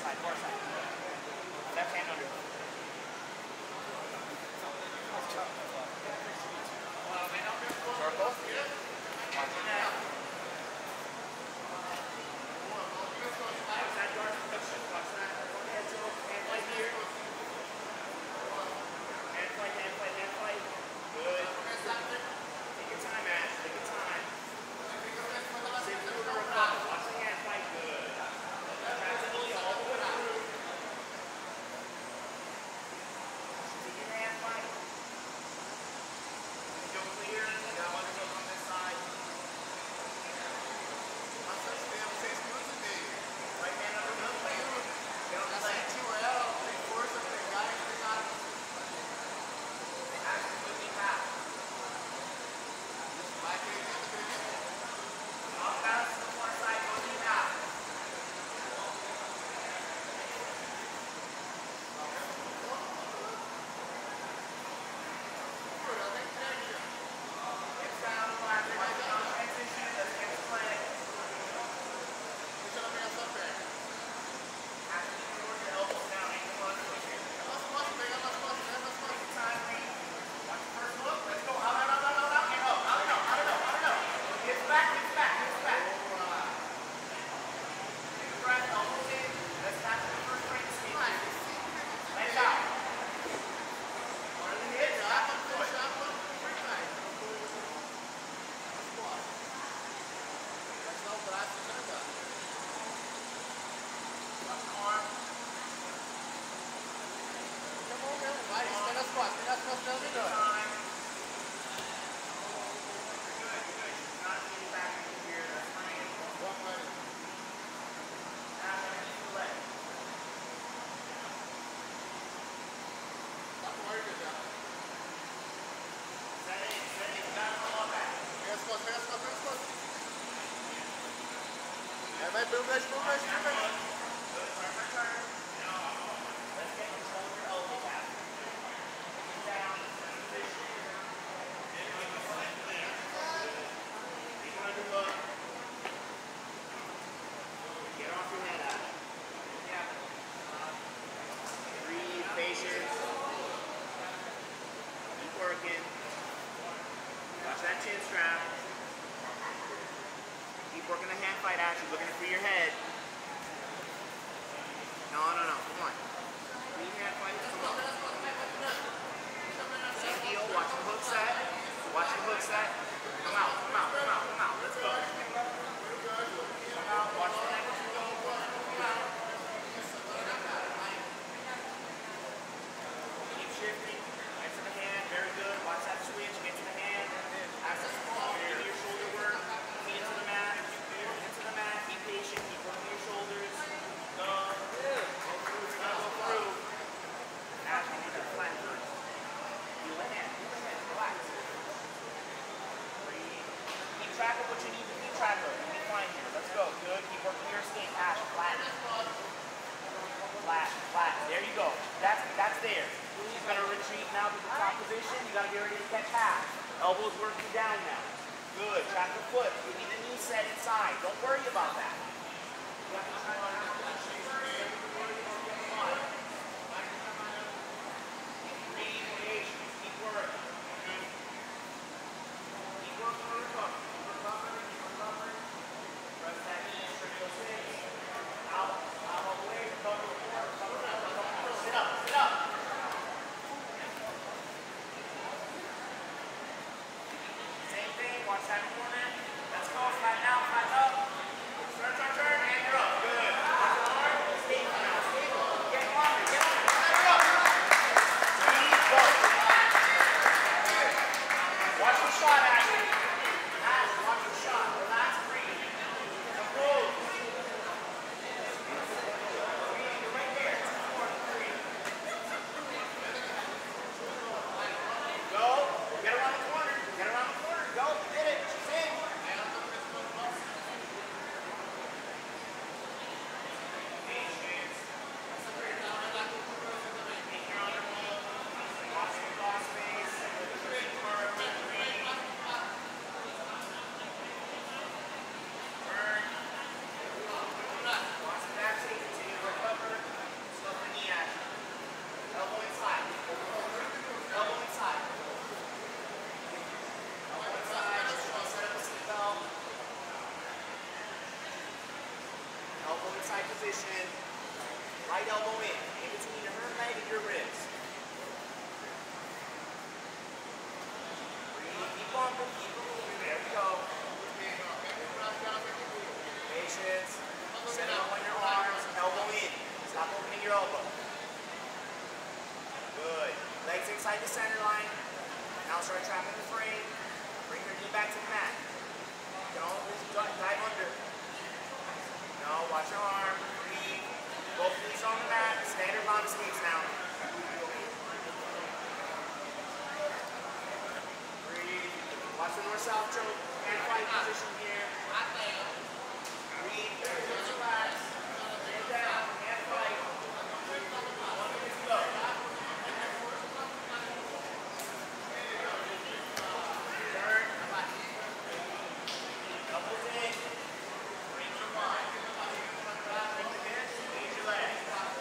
far side. Left hand under. Circle. Watch your neck. Watch that guard. Watch that. Hand fight here. Hand fight, hand fight, hand fight. Good. Take your time, Ash. Take your time. Sit through the recover. Watch the hand fight. Good. Practically all the way through. Take your hand fight. Go clear. Got one goes on this side. Right hand under the leg. Get on the leg. Absolutely half. Off balance to the far side. Go deep half. Hips down, flat. Transition. Let's get this playing. Actually, towards your elbows down. Ankle on push it. Take your time, Lee. Watch the first look. Let's go. Out, and up. Hips back. Take a breath. Elbows in. Let's catch the first frame speed. Legs out. Under the hips. Back on foot. Watch the arm. Take your time. Good. Not getting back into here. That's frame. Now underneath the leg. Set it. You gotta come up back. Good. Turn. Let's get control of your elbow tap. Down. Position. Keep on your hook. Get off your head out. Breathe, patience. Keep working. Watch that chin strap. Keep working the hand fight action. Looking for your head. No. Come on. Three hand fight. Come on. Same deal. Watch the hook set. Come out. Let's go. Come out. Watch the neck as you go. Come out. Keep shifting. Right to the hand. Very good. Watch that switch. Get to the hand. Access the ball. Give your shoulder work. Feet into the mat. Be patient. Keep working your shoulders. Go through. Ash, you need to flat first. Feel the hand. Relax. Breathe. Keep track of what you need to keep track of. You'll be fine here. Let's go. Good. Keep working your escape. Ash, flat. There you go. That's there. She's going to retreat now to the top position. You got to get ready to catch half. Elbows working down now. Good. Track the foot. You need the knee set inside. Don't worry about that. You have to try to have the position. Breathe, patience. Keep working. Keep working on recovery. Press that knee. Triple six. Out all the way. Recover. Sit up. Same thing. Watch that corner. Let's go. Flat down. Flat up. Turn. And you're up. Good. Stable now. Get on it. Breathe. Go. Watch the shot, Ashley. Watch the shot. Relax. Breathe. Control. You're right there. 2, 4, 3. Go. Get around the corner. Go. Hit it. She's in. position. Right elbow in between your hurt leg and your ribs. Breathe, keep bumping, keep moving. There we go. Patience. Set up on your arms, elbow in. Stop opening your elbow. Good. Legs inside the center line. Now start trapping the frame. Bring your knee back to the mat. You can always dive under. No, watch your arm. Breathe. Both knees on the mat. Standard bound escapes now. Breathe. Watch the north-south choke. Hand fight position here. Breathe. Just relax. Hand down. Hand fight. 1 minute to go. Turn. Doubles in. Bring your line. Bring the hips. Engage your legs.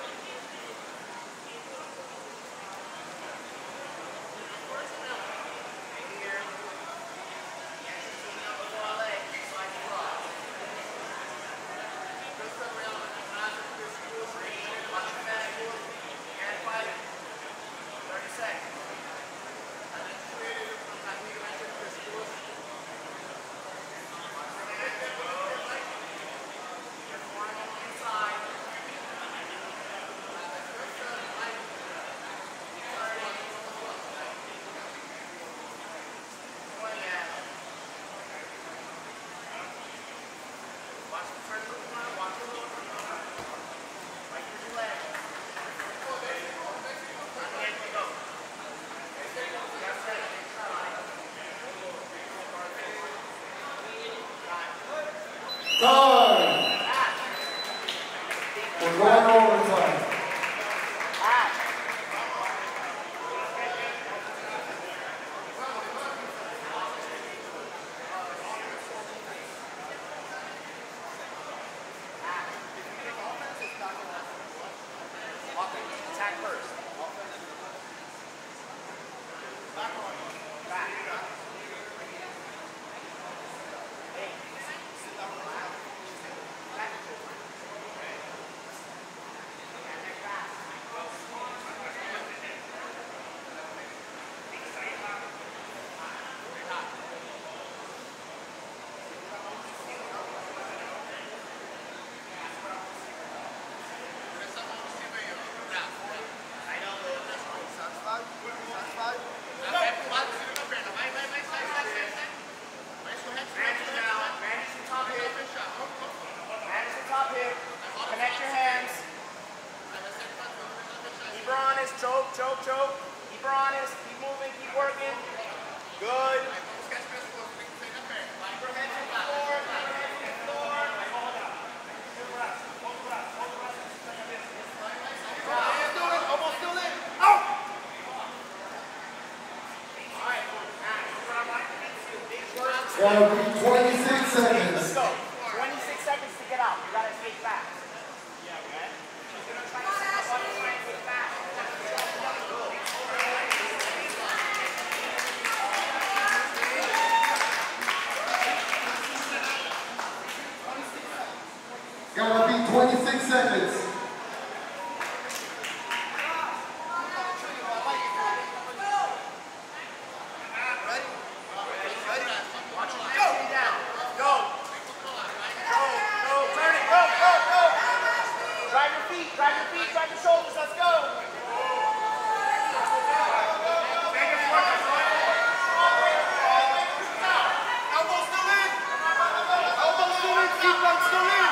Stay here. Time! We're going overtime. Attack first. Back on. Back. Hey. Sit down. Back. Connect your hands. Keep her honest. Choke, choke, choke. Keep her honest. Keep moving. Keep working. Good. Keep her head to the floor. Keep her head to the floor. Almost still in. Out! Alright. Gotta be 26 seconds. Let's go. 26 seconds to get out. You gotta escape fast. Yeah, okay? She's gonna try to escape fast. Gotta be 26 seconds. Drive your shoulders, let's go! Elbows still in! Elbows still in, seatbelt still in!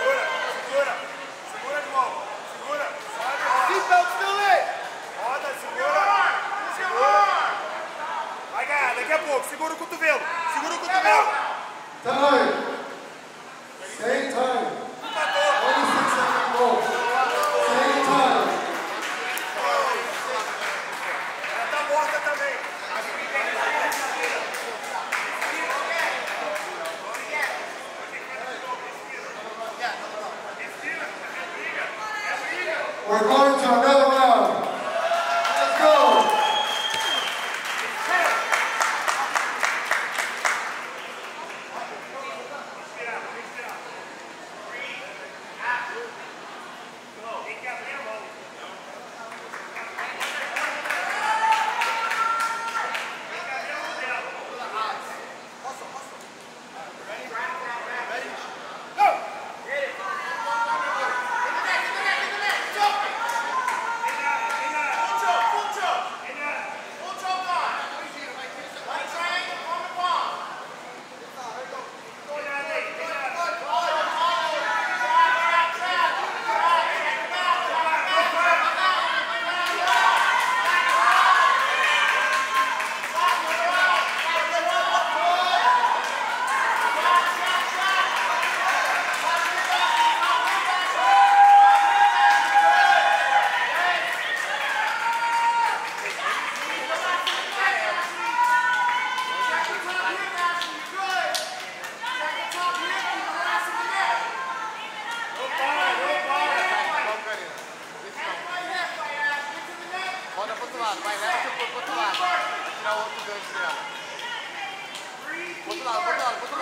Segura de mão, segura! Seatbelt still in! Roda, segura! Vai ganhar, daqui a pouco, segura o cotovelo! Segura o cotovelo! Time! Same time! 26 seconds goal! Same time! Ela tá morta também! We're going to another round. Let's go!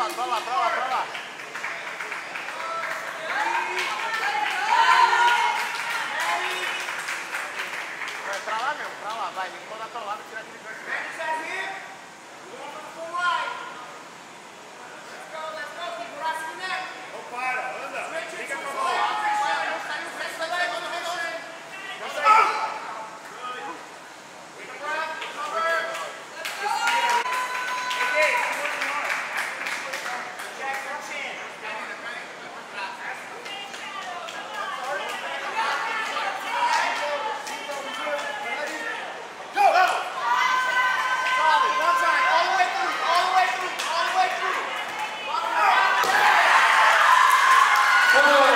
Prueba, prueba, prueba. Traba, vai, tem que mandar pra lá pra tirar aquele gancho. Não para, anda. Fica pra bola. Não saiu. Oh!